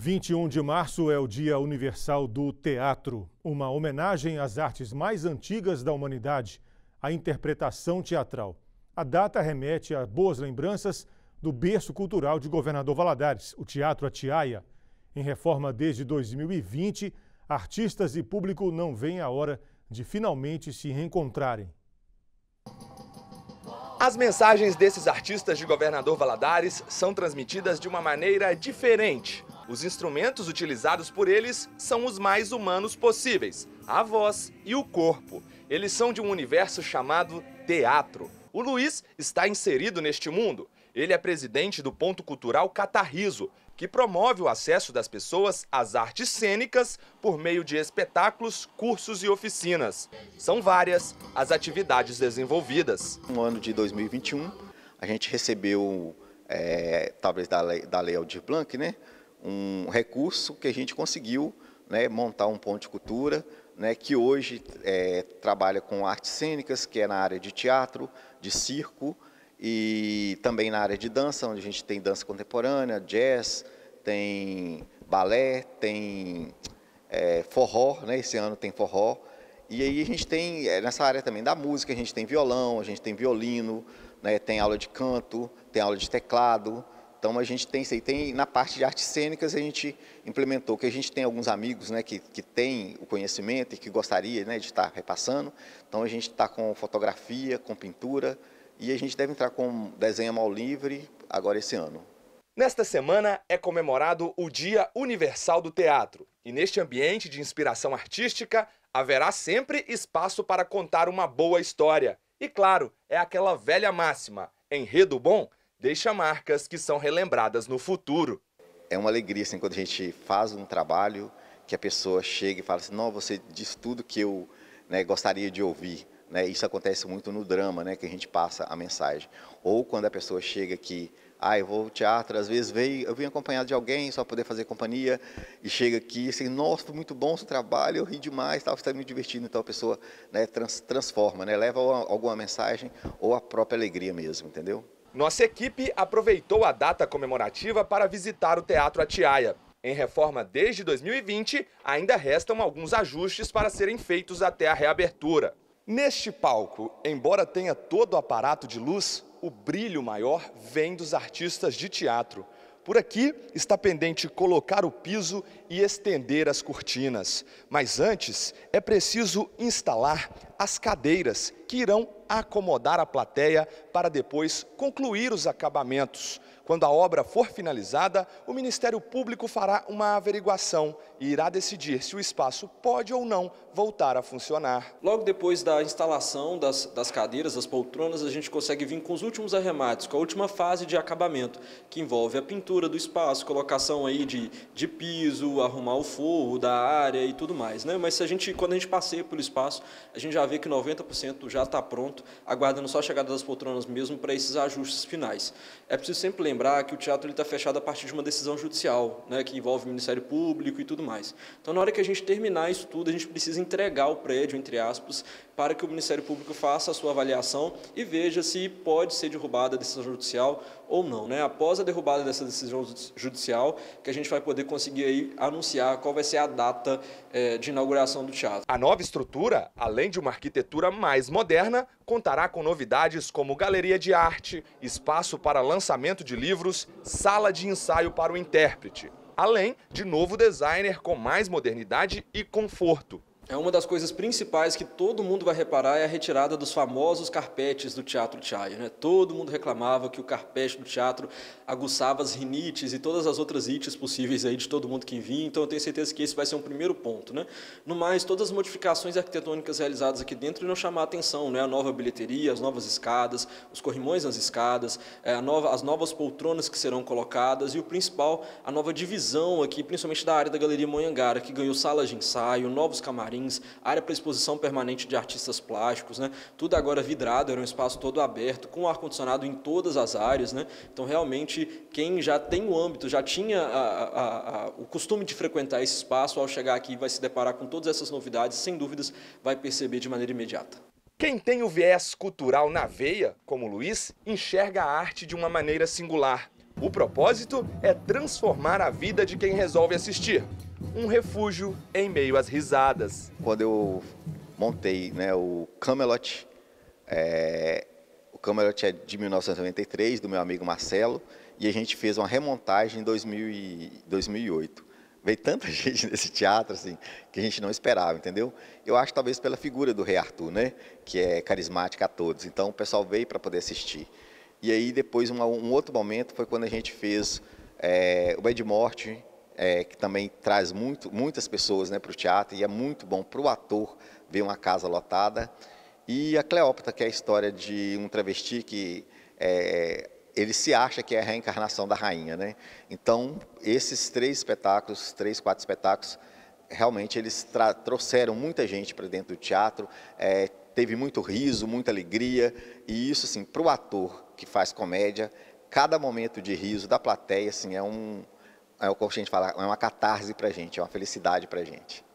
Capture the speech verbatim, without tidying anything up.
vinte e um de março é o Dia Universal do Teatro, uma homenagem às artes mais antigas da humanidade, a interpretação teatral. A data remete a boas lembranças do berço cultural de Governador Valadares, o Teatro Atiaia. Em reforma desde dois mil e vinte, artistas e público não veem a hora de finalmente se reencontrarem. As mensagens desses artistas de Governador Valadares são transmitidas de uma maneira diferente. Os instrumentos utilizados por eles são os mais humanos possíveis, a voz e o corpo. Eles são de um universo chamado teatro. O Luiz está inserido neste mundo. Ele é presidente do Ponto Cultural Catarriso, que promove o acesso das pessoas às artes cênicas por meio de espetáculos, cursos e oficinas. São várias as atividades desenvolvidas. No ano de dois mil e vinte e um, a gente recebeu, é, talvez da lei, da lei Aldir Blanc, né, um recurso que a gente conseguiu, né, montar um ponto de cultura, né, que hoje é, trabalha com artes cênicas, que é na área de teatro, de circo, e também na área de dança, onde a gente tem dança contemporânea, jazz, tem balé, tem é, forró, né? Esse ano tem forró. E aí a gente tem, nessa área também da música, a gente tem violão, a gente tem violino, né? Tem aula de canto, tem aula de teclado. Então a gente tem isso aí. Tem, na parte de artes cênicas a gente implementou, que a gente tem alguns amigos, né, que, que têm o conhecimento e que gostaria, né, de estar repassando. Então a gente está com fotografia, com pintura, e a gente deve entrar com desenho à mão livre agora esse ano. Nesta semana é comemorado o Dia Universal do Teatro. E neste ambiente de inspiração artística, haverá sempre espaço para contar uma boa história. E claro, é aquela velha máxima, enredo bom deixa marcas que são relembradas no futuro. É uma alegria assim, quando a gente faz um trabalho, que a pessoa chega e fala assim, não, você diz tudo que eu, né, gostaria de ouvir. Né, isso acontece muito no drama, né, que a gente passa a mensagem. Ou quando a pessoa chega aqui, ah, eu vou ao teatro, às vezes veio, eu vim acompanhado de alguém, só poder fazer companhia, e chega aqui assim, nossa, foi muito bom o seu trabalho, eu ri demais, estava tá me divertindo. Então a pessoa, né, trans, transforma, né, leva alguma mensagem ou a própria alegria mesmo, entendeu? Nossa equipe aproveitou a data comemorativa para visitar o Teatro Atiaia. Em reforma desde dois mil e vinte, ainda restam alguns ajustes para serem feitos até a reabertura. Neste palco, embora tenha todo o aparato de luz, o brilho maior vem dos artistas de teatro. Por aqui está pendente colocar o piso e estender as cortinas. Mas antes é preciso instalar as cadeiras que irão acomodar a plateia para depois concluir os acabamentos. Quando a obra for finalizada, o Ministério Público fará uma averiguação e irá decidir se o espaço pode ou não voltar a funcionar. Logo depois da instalação das, das cadeiras, das poltronas, a gente consegue vir com os últimos arremates, com a última fase de acabamento, que envolve a pintura do espaço, colocação aí de, de piso, arrumar o forro da área e tudo mais, né? Mas se a gente, quando a gente passeia pelo espaço, a gente já vê que noventa por cento já está pronto, aguardando só a chegada das poltronas mesmo para esses ajustes finais. É preciso sempre lembrar que o teatro está fechado a partir de uma decisão judicial, né, que envolve o Ministério Público e tudo mais. Então, na hora que a gente terminar isso tudo, a gente precisa entregar o prédio, entre aspas, para que o Ministério Público faça a sua avaliação e veja se pode ser derrubada a decisão judicial ou não. Né? Após a derrubada dessa decisão judicial, que a gente vai poder conseguir aí anunciar qual vai ser a data é, de inauguração do teatro. A nova estrutura, além de uma arquitetura mais moderna, contará com novidades como galeria de arte, espaço para lançamento de livros, sala de ensaio para o intérprete, além de novo designer com mais modernidade e conforto. É uma das coisas principais que todo mundo vai reparar é a retirada dos famosos carpetes do Teatro Atiaia, né? Todo mundo reclamava que o carpete do teatro aguçava as rinites e todas as outras ites possíveis aí de todo mundo que vinha, então eu tenho certeza que esse vai ser um primeiro ponto, né? No mais, todas as modificações arquitetônicas realizadas aqui dentro irão chamar a atenção, né? A nova bilheteria, as novas escadas, os corrimões nas escadas, a nova, as novas poltronas que serão colocadas e o principal, a nova divisão aqui, principalmente da área da Galeria Monhangara, que ganhou salas de ensaio, novos camarins, área para exposição permanente de artistas plásticos, né? Tudo agora vidrado, era um espaço todo aberto, com ar-condicionado em todas as áreas, né? Então, realmente, quem já tem o âmbito, já tinha a, a, a, o costume de frequentar esse espaço, ao chegar aqui vai se deparar com todas essas novidades, sem dúvidas, vai perceber de maneira imediata. Quem tem o viés cultural na veia, como o Luiz, enxerga a arte de uma maneira singular. O propósito é transformar a vida de quem resolve assistir. Um refúgio em meio às risadas. Quando eu montei, né, o Camelot, é, o Camelot é de mil novecentos e noventa e três, do meu amigo Marcelo, e a gente fez uma remontagem em dois mil e oito. Veio tanta gente nesse teatro assim, que a gente não esperava, entendeu? Eu acho talvez pela figura do Rei Arthur, né, que é carismática a todos. Então o pessoal veio para poder assistir. E aí depois uma, um outro momento foi quando a gente fez é, o Bad Morte, é, que também traz muito, muitas pessoas, né, para o teatro, e é muito bom para o ator ver uma casa lotada. E a Cleópatra, que é a história de um travesti que é, ele se acha que é a reencarnação da rainha, né? Então, esses três espetáculos, três, quatro espetáculos, realmente eles trouxeram muita gente para dentro do teatro, é, teve muito riso, muita alegria, e isso, assim, para o ator que faz comédia, cada momento de riso da plateia, assim, é um, é o que a gente fala, é uma catarse para a gente, é uma felicidade para a gente.